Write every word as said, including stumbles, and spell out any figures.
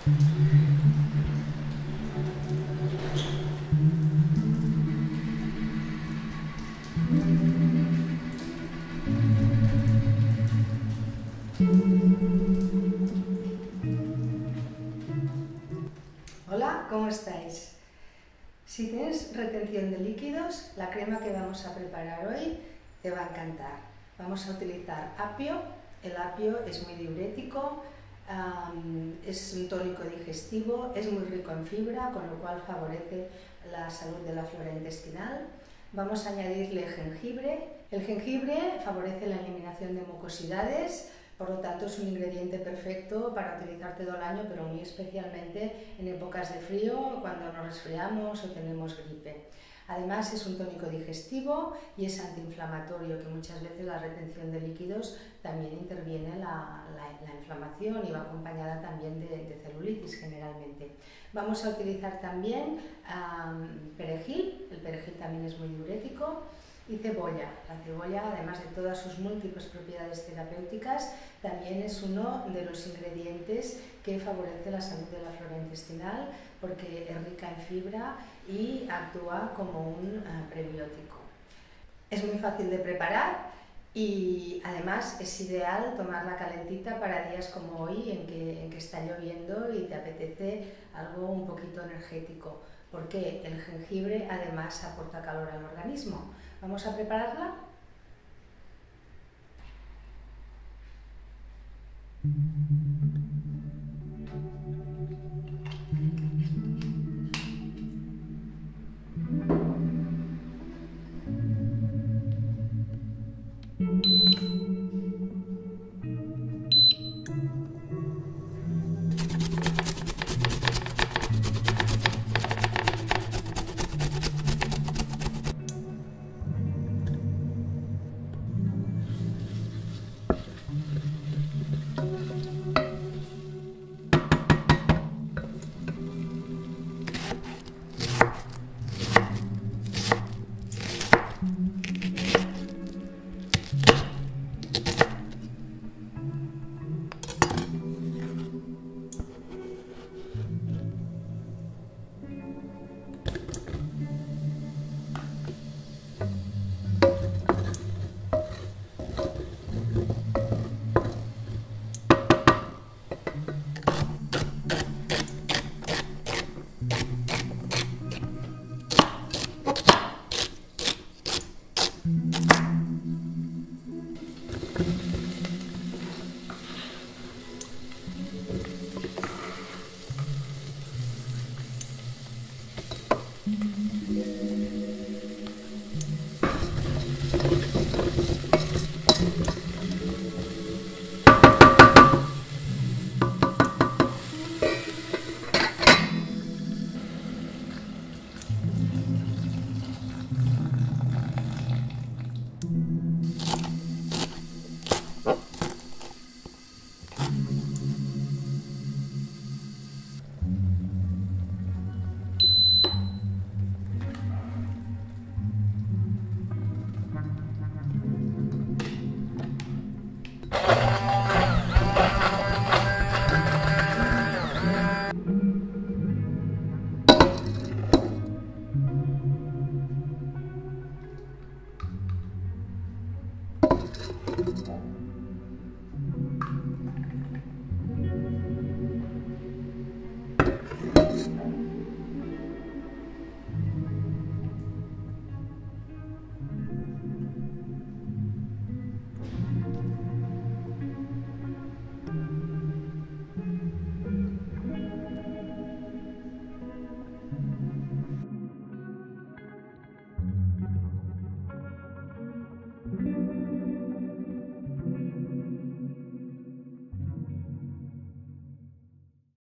Hola, ¿cómo estáis? Si tienes retención de líquidos, la crema que vamos a preparar hoy te va a encantar. Vamos a utilizar apio. El apio es muy diurético, um, es un tónico digestivo, es muy rico en fibra, con lo cual favorece la salud de la flora intestinal. Vamos a añadirle jengibre. El jengibre favorece la eliminación de mucosidades, por lo tanto es un ingrediente perfecto para utilizar todo el año, pero muy especialmente en épocas de frío, cuando nos resfriamos o tenemos gripe. Además es un tónico digestivo y es antiinflamatorio, que muchas veces la retención de líquidos también interviene la, la, la inflamación y va acompañada también de, de celulitis generalmente. Vamos a utilizar también um, perejil. El perejil también es muy diurético. Y cebolla. La cebolla, además de todas sus múltiples propiedades terapéuticas, también es uno de los ingredientes que favorece la salud de la flora intestinal porque es rica en fibra y actúa como un uh, prebiótico. Es muy fácil de preparar y además es ideal tomarla calentita para días como hoy en que, en que está lloviendo y te apetece algo un poquito energético, porque el jengibre además aporta calor al organismo. ¿Vamos a prepararla?